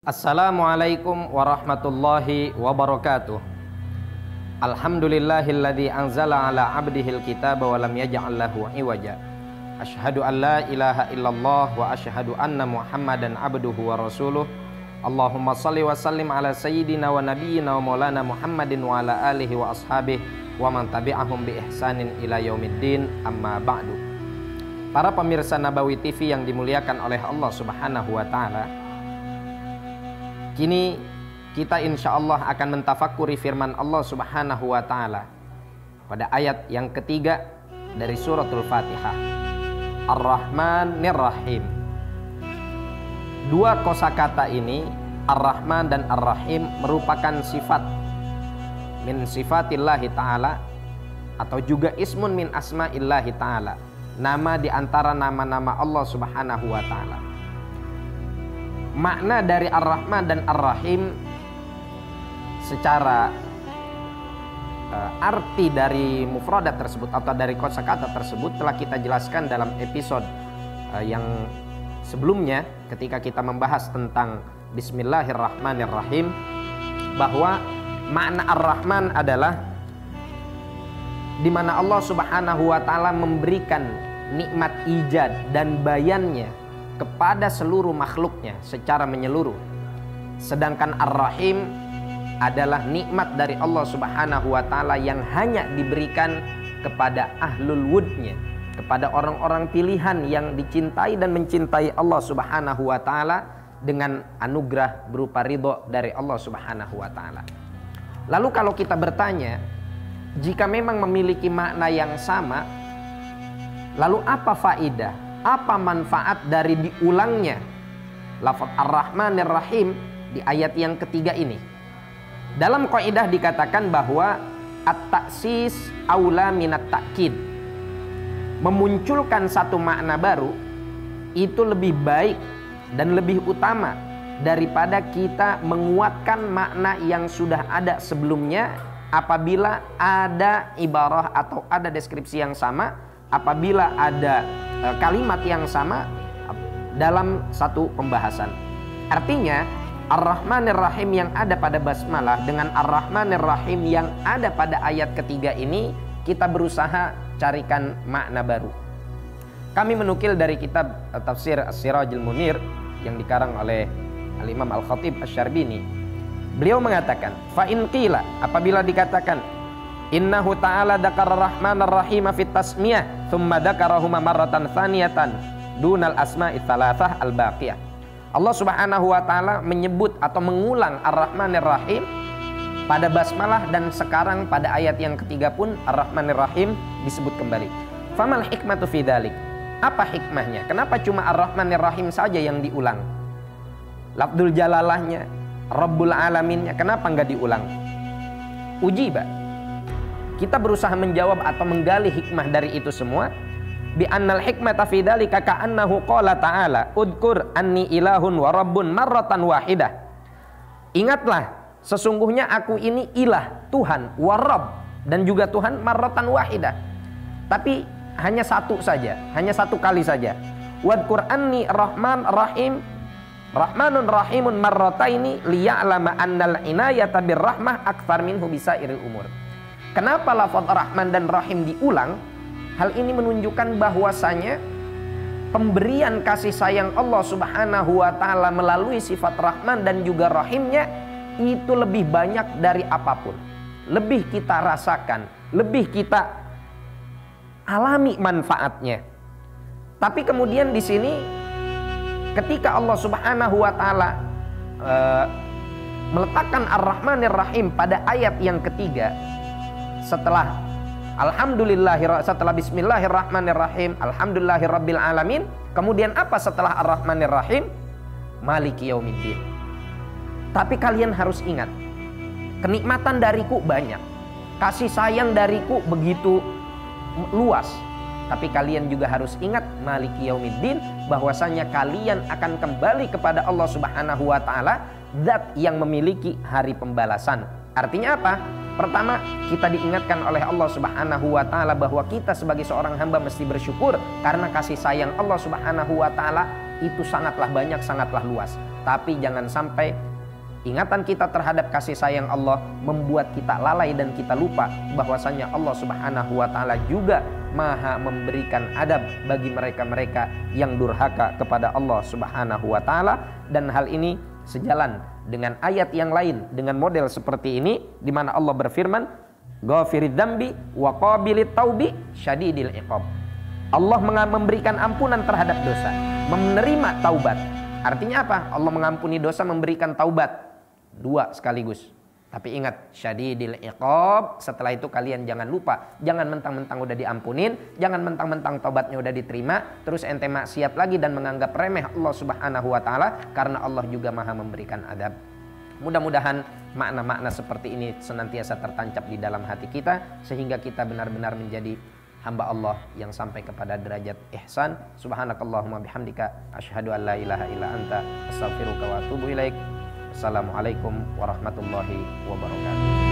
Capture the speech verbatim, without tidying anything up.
Assalamualaikum warahmatullahi wabarakatuh. Alhamdulillahilladzi anzala ala abdihil kitaba wa lam yaj'al lahu iwaja. Asyhadu an la ilaha illallah wa asyhadu anna Muhammadan abduhu wa rasuluh. Allahumma salli wa sallim ala sayyidina wa nabiyyina wa maulana Muhammadin wa ala alihi wa ashabihi wa man tabi'ahum bi ihsanin ila yaumiddin, amma ba'du. Para pemirsa Nabawi T V yang dimuliakan oleh Allah Subhanahu wa taala, kini kita insya Allah akan mentafakuri firman Allah Subhanahu wa ta'ala pada ayat yang ketiga dari suratul Fatihah, Ar-Rahmanir Rahim. Dua kosakata ini, Ar-Rahman dan Ar-Rahim, merupakan sifat min sifatillahi ta'ala atau juga ismun min asma'illahi ta'ala, nama di antara nama-nama Allah Subhanahu wa ta'ala. Makna dari Ar-Rahman dan Ar-Rahim secara uh, arti dari mufradat tersebut atau dari kosakata tersebut telah kita jelaskan dalam episode uh, yang sebelumnya ketika kita membahas tentang Bismillahirrahmanirrahim, bahwa makna Ar-Rahman adalah di mana Allah Subhanahu wa ta'ala memberikan nikmat ijad dan bayannya kepada seluruh makhluknya secara menyeluruh. Sedangkan Ar-Rahim adalah nikmat dari Allah Subhanahu wa ta'ala yang hanya diberikan kepada ahlul wudnya, kepada orang-orang pilihan yang dicintai dan mencintai Allah Subhanahu wa ta'ala dengan anugerah berupa ridho dari Allah Subhanahu wa ta'ala. Lalu kalau kita bertanya, jika memang memiliki makna yang sama, lalu apa faidah, apa manfaat dari diulangnya lafaz Ar-Rahmanir Rahim di ayat yang ketiga ini? Dalam kaidah dikatakan bahwa at-taksis aula minat takkid. Memunculkan satu makna baru itu lebih baik dan lebih utama daripada kita menguatkan makna yang sudah ada sebelumnya apabila ada ibarah atau ada deskripsi yang sama, apabila ada kalimat yang sama dalam satu pembahasan. Artinya Ar-Rahmanir Rahim yang ada pada basmalah dengan Ar-Rahmanir Rahim yang ada pada ayat ketiga ini, kita berusaha carikan makna baru. Kami menukil dari kitab Tafsir As-Sirajul Munir yang dikarang oleh Al-Imam Al-Khatib Asy-Syarbini. Beliau mengatakan, fa in qila, apabila dikatakan innahu ta'ala dzakara Rahmanir Rahim fit tasmiyah thumma dzakarahuma marratan tsaniyatan dunal asma'i tsalatsah al-baqiyah. Allah Subhanahu wa taala menyebut atau mengulang Ar-Rahmanir Rahim pada basmalah dan sekarang pada ayat yang ketiga pun Ar-Rahmanir Rahim disebut kembali. Famal hikmatu fi dzalik? Apa hikmahnya? Kenapa cuma Ar-Rahmanir Rahim saja yang diulang? Lafdzul jalalahnya, Rabbul alaminnya, kenapa enggak diulang? Ujiba, kita berusaha menjawab atau menggali hikmah dari itu semua. Bi annal hikmata fi dzalika ka'annahu qala ta'ala udkur anni ilahun wa rabbun marratan wahidah. Ingatlah, sesungguhnya aku ini ilah, Tuhan, wa rabb, dan juga Tuhan marratan wahidah. Tapi hanya satu saja, hanya satu kali saja. Wadkur anni rahman rahim rahmanun rahimun marrataini liya'lama annal inayata birrahmah aktsar minhu bisairil umur. Kenapa lafaz Rahman dan Rahim diulang? Hal ini menunjukkan bahwasanya pemberian kasih sayang Allah Subhanahu wa ta'ala melalui sifat Rahman dan juga Rahimnya itu lebih banyak dari apapun. Lebih kita rasakan, lebih kita alami manfaatnya. Tapi kemudian di sini ketika Allah Subhanahu wa ta'ala uh, meletakkan Ar-Rahmanir Rahim pada ayat yang ketiga, setelah Alhamdulillahi, setelah Bismillahirrahmanirrahim, Alhamdulillahirabbil alamin, kemudian apa setelah Ar-Rahmanir Rahim? Maliki yaumiddin. Tapi kalian harus ingat, kenikmatan dariku banyak, kasih sayang dariku begitu luas. Tapi kalian juga harus ingat Maliki yaumiddin, bahwasanya kalian akan kembali kepada Allah Subhanahu wa ta'ala, zat yang memiliki hari pembalasan. Artinya apa? Pertama, kita diingatkan oleh Allah Subhanahu wa ta'ala bahwa kita sebagai seorang hamba mesti bersyukur karena kasih sayang Allah Subhanahu wa ta'ala itu sangatlah banyak, sangatlah luas. Tapi jangan sampai ingatan kita terhadap kasih sayang Allah membuat kita lalai dan kita lupa bahwasanya Allah Subhanahu wa taala juga Maha memberikan adab bagi mereka-mereka yang durhaka kepada Allah Subhanahu wa taala. Dan hal ini sejalan dengan ayat yang lain dengan model seperti ini, di mana Allah berfirman, Ghafirid dzambi wa qabilit taubi syadidil iqab. Allah memberikan ampunan terhadap dosa, menerima taubat. Artinya apa? Allah mengampuni dosa, memberikan taubat. Dua sekaligus. Tapi ingat, syadidil iqab. Setelah itu kalian jangan lupa, jangan mentang-mentang udah diampunin, jangan mentang-mentang taubatnya udah diterima, terus ente maksiat lagi dan menganggap remeh Allah Subhanahu wa taala, karena Allah juga Maha memberikan adab. Mudah-mudahan makna-makna seperti ini senantiasa tertancap di dalam hati kita, sehingga kita benar-benar menjadi hamba Allah yang sampai kepada derajat ihsan. Subhanakallahumma bihamdika asyhadu an la ilaha illa anta astaghfiruka wa atubu ilaik. Assalamualaikum warahmatullahi wabarakatuh.